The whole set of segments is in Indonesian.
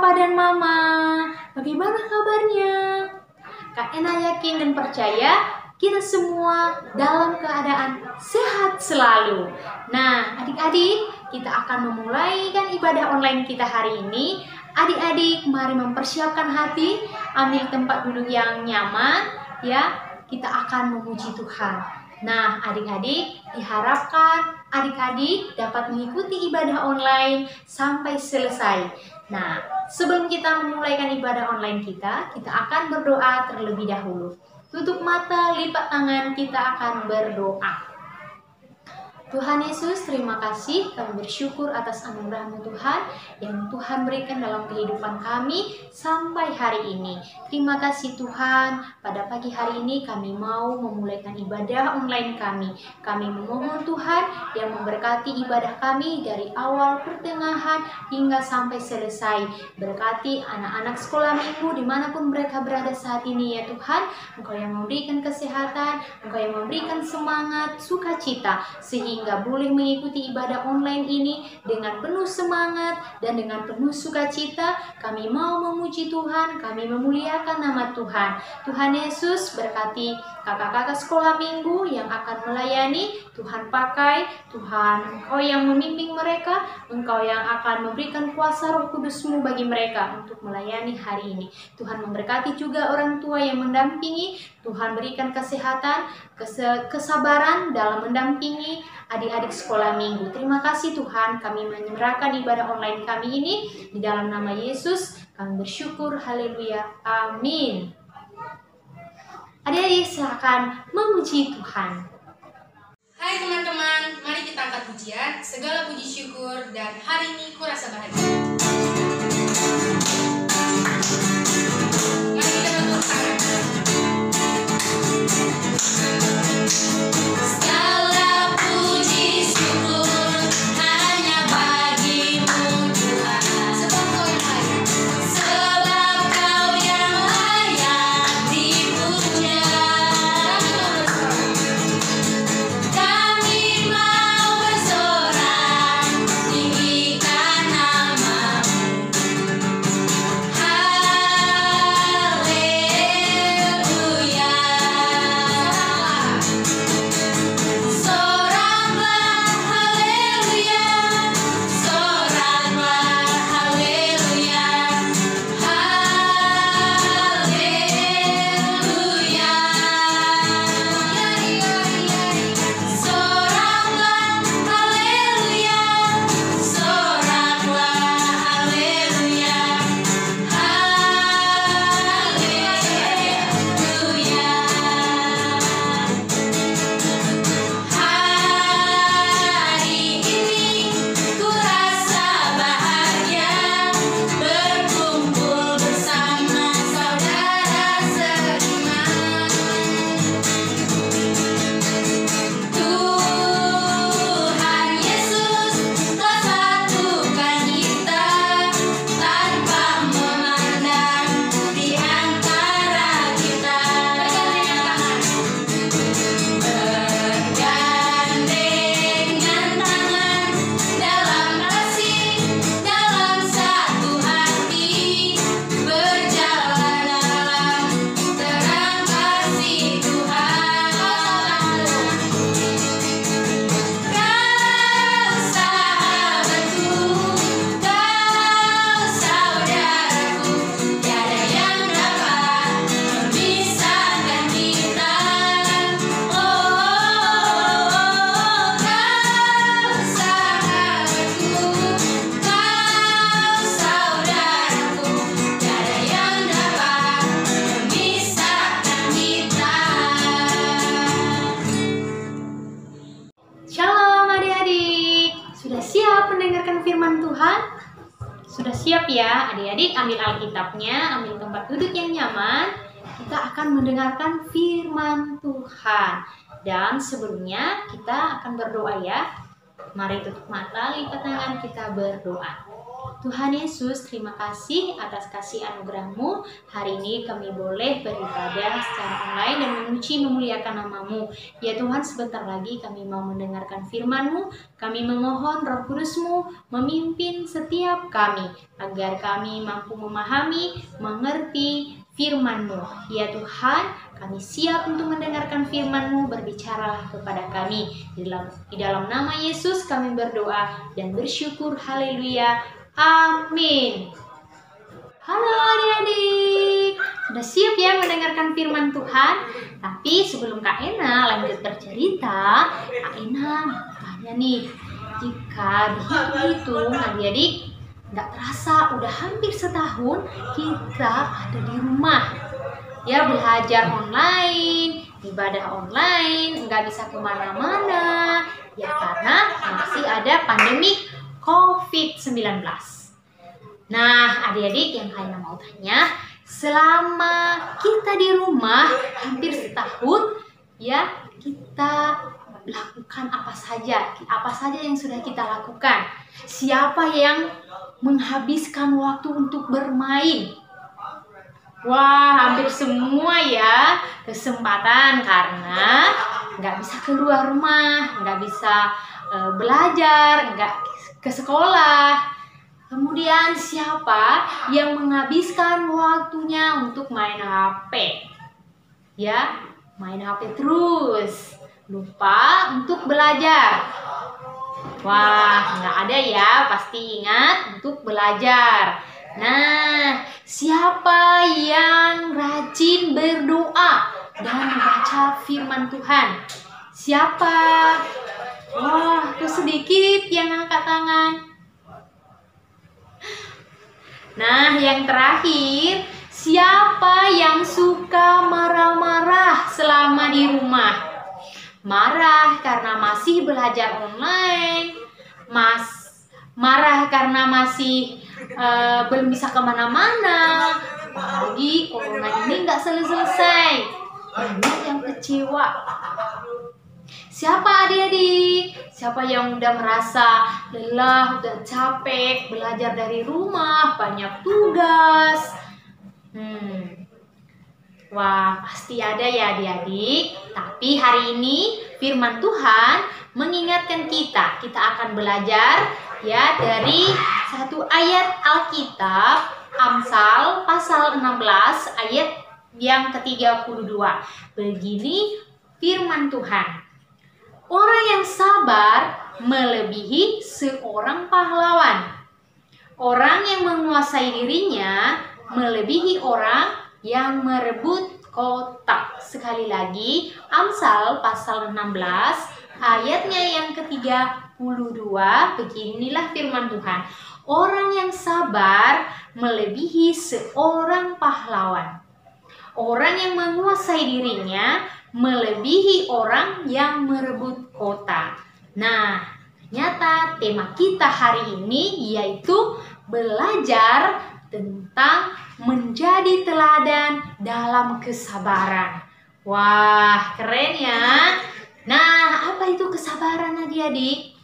Papa dan Mama, bagaimana kabarnya? Kak Ena yakin dan percaya kita semua dalam keadaan sehat selalu. Nah, adik-adik, kita akan memulai ibadah online kita hari ini. Adik-adik, mari mempersiapkan hati, ambil tempat duduk yang nyaman, ya. Kita akan memuji Tuhan. Nah, adik-adik, diharapkan adik-adik dapat mengikuti ibadah online sampai selesai. Nah, sebelum kita memulaikan ibadah online kita akan berdoa terlebih dahulu. Tutup mata, lipat tangan, kita akan berdoa. Tuhan Yesus, terima kasih, kami bersyukur atas anugerah-Mu Tuhan yang Tuhan berikan dalam kehidupan kami sampai hari ini. Terima kasih Tuhan, pada pagi hari ini kami mau memulaikan ibadah online kami. Kami memohon Tuhan yang memberkati ibadah kami dari awal, pertengahan, hingga sampai selesai. Berkati anak-anak sekolah minggu dimanapun mereka berada saat ini ya Tuhan. Engkau yang memberikan kesehatan, Engkau yang memberikan semangat, sukacita, sehingga boleh mengikuti ibadah online ini dengan penuh semangat dan dengan penuh sukacita. Kami mau memuji Tuhan, kami memuliakan nama Tuhan. Tuhan Yesus, berkati kakak-kakak sekolah minggu yang akan melayani. Tuhan pakai, Tuhan Engkau yang memimpin mereka, Engkau yang akan memberikan kuasa Roh Kudus-Mu bagi mereka untuk melayani hari ini. Tuhan memberkati juga orang tua yang mendampingi. Tuhan berikan kesehatan, kesabaran dalam mendampingi adik-adik sekolah minggu. Terima kasih Tuhan, kami menyerahkan ibadah online kami ini di dalam nama Yesus. Kami bersyukur, haleluya, amin. Adik-adik silakan memuji Tuhan. Hai teman-teman, mari kita angkat pujian, segala puji syukur, dan hari ini kurasa bahagia. Mari kita tepuk tangan. Segala puji syukur hanya bagimu Tuhan, sebab Kau yang layak dipuja. Kami mau bersorak tinggikan nama-Mu. Haleluya. Soraklah haleluya, soraklah haleluya, haleluya. Soraklah haleluya, soraklah haleluya, haleluya. Hari ini ku rasa bahagia berkumpul bersama saudara seiman. Tuhan Yesus telah satukan kita tanpa memandang di antara kita. Bergandengan tangan dalam kasih, dalam satu hati, berjalan dalam terang kasih Tuhan. Kau sahabatku, kau saudaraku, tiada yang dapat memisahkan kita. Kau sahabatku, kau saudaraku, tiada yang dapat memisahkan kita. Shalom adik-adik, sudah siap mendengarkan firman Tuhan? Sudah siap ya adik-adik? Ambil Alkitabnya, ambil tempat duduk yang nyaman. Kita akan mendengarkan firman Tuhan. Dan sebelumnya kita akan berdoa ya. Mari tutup mata, lipat tangan, kita berdoa. Tuhan Yesus, terima kasih atas kasih anugerah-Mu. Hari ini kami boleh beribadah secara online dan memuji memuliakan nama-Mu. Ya Tuhan, sebentar lagi kami mau mendengarkan firman-Mu. Kami memohon Roh Kudus-Mu memimpin setiap kami, agar kami mampu memahami, mengerti firman-Mu. Ya Tuhan, kami siap untuk mendengarkan firman-Mu, berbicaralah kepada kami. Di dalam nama Yesus kami berdoa dan bersyukur. Haleluya. Amin. Halo adik-adik, sudah siap ya mendengarkan firman Tuhan? Tapi sebelum Kak Ena lanjut bercerita, Kak Ena tanya nih, jika dihitung-hitung adik-adik, nggak terasa udah hampir setahun kita ada di rumah. Ya, belajar online, ibadah online, nggak bisa kemana-mana. Ya karena masih ada pandemi COVID-19. Nah, adik-adik yang kalian mau tanya, selama kita di rumah hampir setahun, ya kita lakukan apa saja? Apa saja yang sudah kita lakukan? Siapa yang menghabiskan waktu untuk bermain? Wah, hampir semua ya kesempatan karena nggak bisa keluar rumah, nggak bisa belajar, nggak ke sekolah. Kemudian siapa yang menghabiskan waktunya untuk main HP? Ya, main HP terus. Lupa untuk belajar. Wah, nggak ada ya, pasti ingat untuk belajar. Nah, siapa yang rajin berdoa dan membaca firman Tuhan? Siapa? Wah, tuh sedikit yang angkat tangan. Nah, yang terakhir, siapa yang suka marah-marah selama di rumah? Marah karena masih belajar online, marah karena masih belum bisa kemana-mana, apalagi corona ini nggak selesai. Banyak yang kecewa. Siapa adik-adik? Siapa yang udah merasa lelah, udah capek, belajar dari rumah, banyak tugas? Wah, pasti ada ya adik-adik. Tapi hari ini firman Tuhan mengingatkan kita akan belajar ya dari satu ayat Alkitab, Amsal pasal 16 ayat yang ke-32. Begini firman Tuhan. Orang yang sabar melebihi seorang pahlawan. Orang yang menguasai dirinya melebihi orang yang merebut kota. Sekali lagi, Amsal pasal 16 ayatnya yang ke-32. Beginilah firman Tuhan. Orang yang sabar melebihi seorang pahlawan. Orang yang menguasai dirinya melebihi orang yang merebut kota. Nah, ternyata tema kita hari ini yaitu belajar tentang menjadi teladan dalam kesabaran. Wah, keren ya. Nah, apa itu kesabaran adik-adik?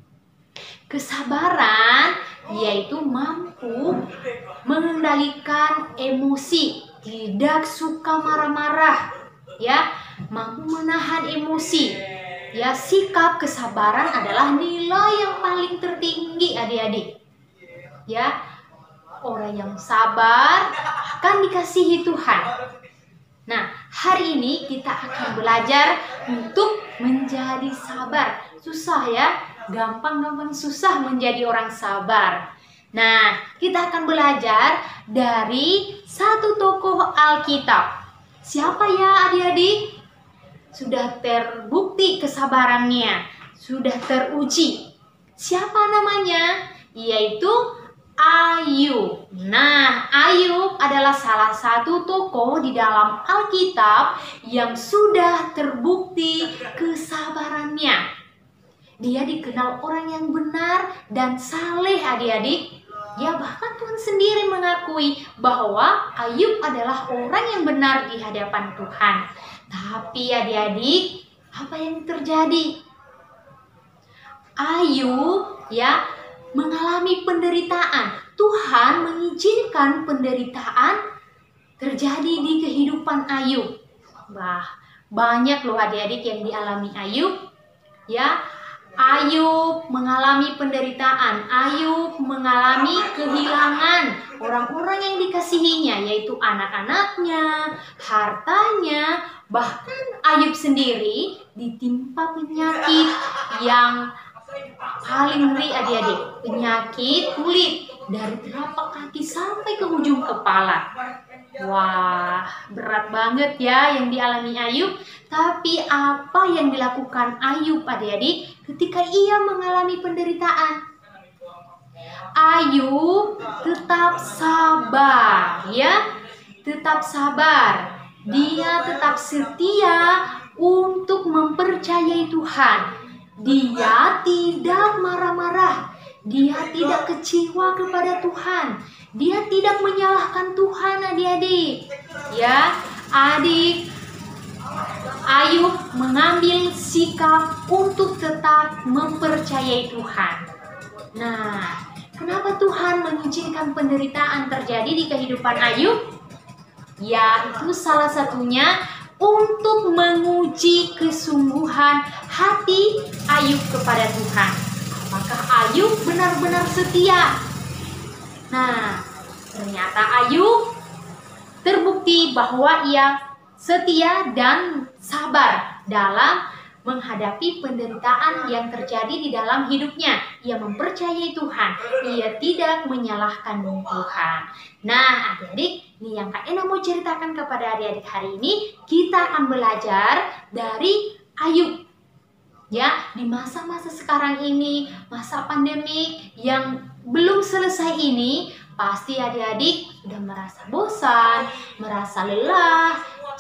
Kesabaran yaitu mampu mengendalikan emosi, tidak suka marah-marah, ya, mampu menahan emosi. Ya, sikap kesabaran adalah nilai yang paling tertinggi adik-adik. Ya, orang yang sabar akan dikasihi Tuhan. Nah, hari ini kita akan belajar untuk menjadi sabar. Susah ya, gampang-gampang susah menjadi orang sabar. Nah, kita akan belajar dari satu tokoh Alkitab. Siapa ya adik-adik? Sudah terbukti kesabarannya, sudah teruji. Siapa namanya? Yaitu Ayub. Nah, Ayub adalah salah satu tokoh di dalam Alkitab yang sudah terbukti kesabarannya. Dia dikenal orang yang benar dan saleh adik-adik. Ya, bahkan Tuhan sendiri mengakui bahwa Ayub adalah orang yang benar di hadapan Tuhan. Tapi adik-adik, apa yang terjadi? Ayub ya mengalami penderitaan. Tuhan mengizinkan penderitaan terjadi di kehidupan Ayub. Wah, banyak loh adik-adik yang dialami Ayub. Ya, Ayub mengalami penderitaan. Ayub mengalami kehilangan orang-orang yang dikasihinya, yaitu anak-anaknya, hartanya. Bahkan Ayub sendiri ditimpa penyakit yang paling ngeri adik-adik, penyakit kulit dari telapak kaki sampai ke ujung kepala. Wah, berat banget ya yang dialami Ayub. Tapi apa yang dilakukan Ayub adik-adik ketika ia mengalami penderitaan? Ayub tetap sabar, ya, tetap sabar. Dia tetap setia untuk mempercayai Tuhan. Dia tidak marah-marah. Dia tidak kecewa kepada Tuhan. Dia tidak menyalahkan Tuhan adik-adik. Ya, adik, Ayub mengambil sikap untuk tetap mempercayai Tuhan. Nah, kenapa Tuhan mengizinkan penderitaan terjadi di kehidupan Ayub? Ya, itu salah satunya untuk menguji kesungguhan hati Ayub kepada Tuhan. Apakah Ayub benar-benar setia? Nah, ternyata Ayub terbukti bahwa ia setia dan sabar dalam menghadapi penderitaan yang terjadi di dalam hidupnya. Ia mempercayai Tuhan. Ia tidak menyalahkan Tuhan. Nah, adik-adik, ini yang Kak Ena mau ceritakan kepada adik-adik hari ini. Kita akan belajar dari Ayub. Ya, di masa-masa sekarang ini, masa pandemi yang belum selesai ini, pasti adik-adik sudah merasa bosan, merasa lelah,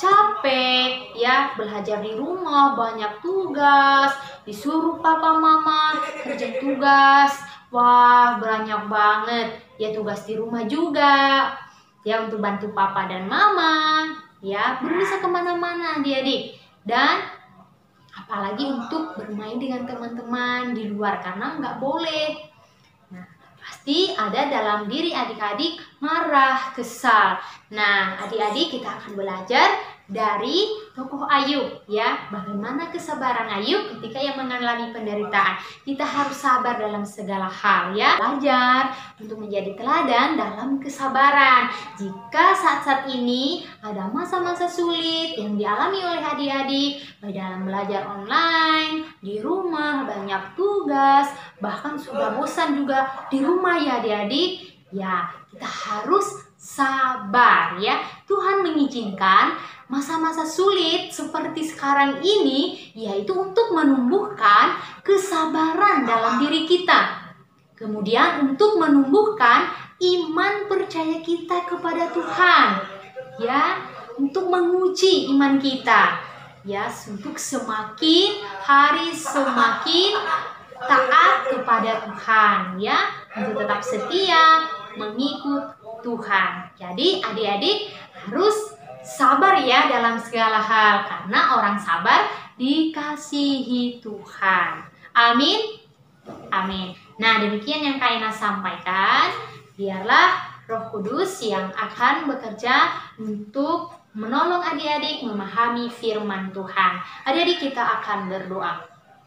capek, ya, belajar di rumah, banyak tugas, disuruh papa mama kerja tugas. Wah, banyak banget ya tugas di rumah juga, ya, untuk bantu papa dan mama, ya, belum bisa kemana-mana adik-adik. Dan apalagi untuk bermain dengan teman-teman di luar karena nggak boleh. Nah, pasti ada dalam diri adik-adik marah, kesal. Nah, adik-adik kita akan belajar dari tokoh Ayub, ya, bagaimana kesabaran Ayub ketika ia mengalami penderitaan. Kita harus sabar dalam segala hal, ya, belajar untuk menjadi teladan dalam kesabaran. Jika saat-saat ini ada masa-masa sulit yang dialami oleh adik-adik, baik dalam belajar online, di rumah banyak tugas, bahkan sudah bosan juga di rumah ya adik-adik, ya, kita harus sabar, ya. Tuhan mengizinkan masa-masa sulit seperti sekarang ini, yaitu untuk menumbuhkan kesabaran dalam diri kita. Kemudian untuk menumbuhkan iman percaya kita kepada Tuhan, ya, untuk menguji iman kita, ya, untuk semakin hari semakin taat kepada Tuhan, ya, untuk tetap setia mengikut Tuhan. Jadi adik-adik harus sabar ya dalam segala hal, karena orang sabar dikasihi Tuhan. Amin. Amin. Nah, demikian yang Kak Ena sampaikan. Biarlah Roh Kudus yang akan bekerja untuk menolong adik-adik memahami firman Tuhan. Adik-adik, kita akan berdoa.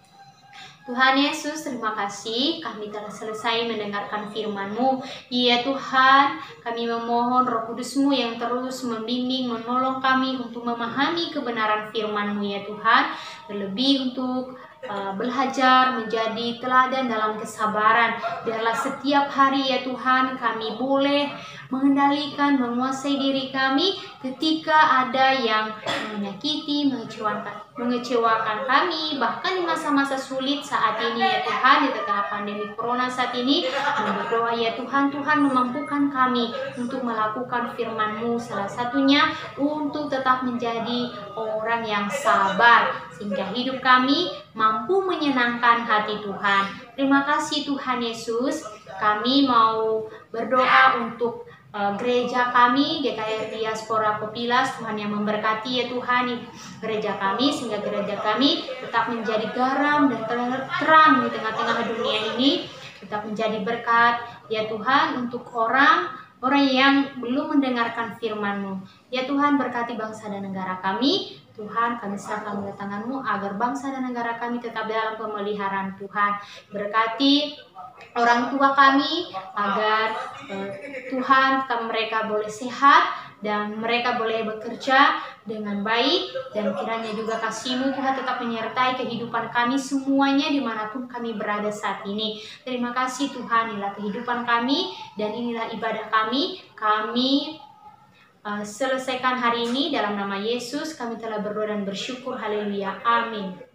Tuhan Yesus, terima kasih kami telah selesai mendengarkan firman-Mu. Ya Tuhan, kami memohon Roh Kudus-Mu yang terus membimbing, menolong kami untuk memahami kebenaran firman-Mu ya Tuhan. Terlebih untuk belajar menjadi teladan dalam kesabaran. Biarlah setiap hari ya Tuhan kami boleh mengendalikan, menguasai diri kami ketika ada yang menyakiti, mengecewakan kami, bahkan di masa-masa sulit saat ini ya Tuhan, di tengah pandemi corona saat ini. Berdoa ya Tuhan, Tuhan memampukan kami untuk melakukan firman-Mu, salah satunya untuk tetap menjadi orang yang sabar, sehingga hidup kami mampu menyenangkan hati Tuhan. Terima kasih Tuhan Yesus. Kami mau berdoa untuk gereja kami, GKR Diaspora Kopilas. Tuhan yang memberkati ya Tuhan gereja kami, sehingga gereja kami tetap menjadi garam dan terang di tengah-tengah dunia ini. tetap menjadi berkat ya Tuhan untuk orang yang belum mendengarkan firman-Mu. Ya Tuhan, berkati bangsa dan negara kami. Tuhan, kami serahkan ke tangan-Mu agar bangsa dan negara kami tetap dalam pemeliharaan Tuhan. Berkati orang tua kami agar Tuhan mereka boleh sehat dan mereka boleh bekerja dengan baik, dan kiranya juga kasih-Mu Tuhan tetap menyertai kehidupan kami semuanya dimanapun kami berada saat ini. Terima kasih Tuhan, inilah kehidupan kami dan inilah ibadah kami. Kami selesaikan hari ini dalam nama Yesus. Kami telah berdoa dan bersyukur. Haleluya. Amin.